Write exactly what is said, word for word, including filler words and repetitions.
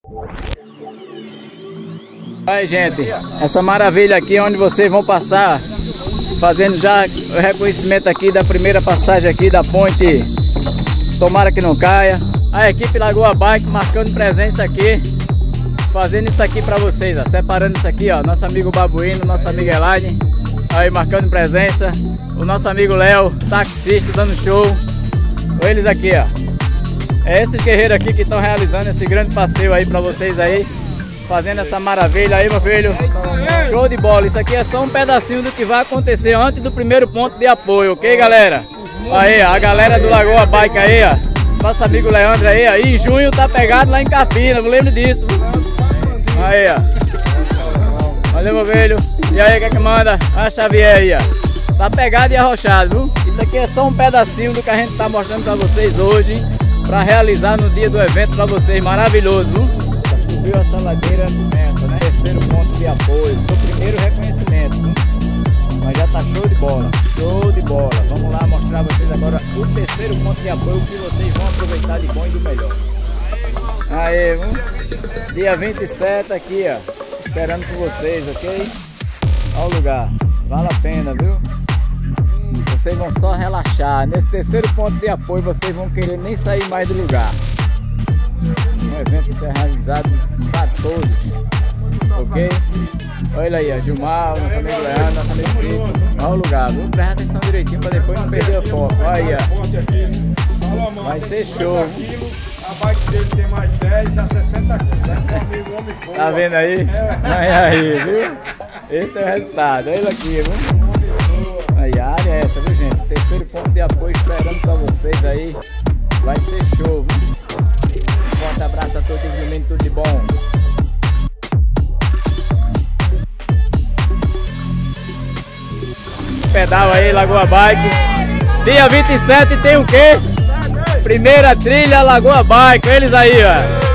Aí, gente, essa maravilha aqui onde vocês vão passar, fazendo já o reconhecimento aqui da primeira passagem aqui da ponte, tomara que não caia. A equipe Lagoa Bike marcando presença aqui, fazendo isso aqui pra vocês, ó, separando isso aqui, ó, nosso amigo Babuíno, nossa amiga Elaine, aí marcando presença, o nosso amigo Léo, taxista, dando show, eles aqui, ó, é esses guerreiros aqui que estão realizando esse grande passeio aí pra vocês aí, fazendo essa maravilha aí, meu filho. Show de bola. Isso aqui é só um pedacinho do que vai acontecer antes do primeiro ponto de apoio, ok, galera? Aí, a galera do Lagoa Bike aí, ó. Nosso amigo Leandro aí, ó. E em junho tá pegado lá em Campinas, não lembro disso. Aí, ó. Valeu, meu filho. E aí, o que é que manda? A Xavier aí, ó. Tá pegado e arrochado, viu? Isso aqui é só um pedacinho do que a gente tá mostrando pra vocês hoje, pra realizar no dia do evento pra vocês. Maravilhoso, viu? Subiu essa ladeira nessa, né? Terceiro ponto de apoio, do primeiro reconhecimento, hein? Mas já tá show de bola, show de bola. Vamos lá mostrar a vocês agora o terceiro ponto de apoio que vocês vão aproveitar de bom e do melhor. Aí, viu? Dia vinte e sete aqui, ó, esperando por vocês, ok? Olha o lugar, vale a pena, viu? Vocês vão só relaxar. Nesse terceiro ponto de apoio vocês vão querer nem sair mais do lugar. Um evento que é realizado para todos, ok? Olha aí, a Gilmar, nosso amigo Leandro, nosso amigo Brito. Olha o lugar, vamos prestar atenção direitinho para depois não perder o foco. Olha aí, ó. Vai ser show. A bike dele tem mais dez, dá sessenta quilos. Tá vendo aí? Olha aí, viu? Esse é o resultado. Olha aqui, viu? Aí, a área é essa, viu, gente? Terceiro ponto de apoio esperando para vocês aí. Vai ser show, viu? Um forte abraço a todos os meninos, tudo de bom. Pedal aí, Lagoa Bike. Dia vinte e sete tem o quê? Primeira trilha Lagoa Bike, eles aí, ó.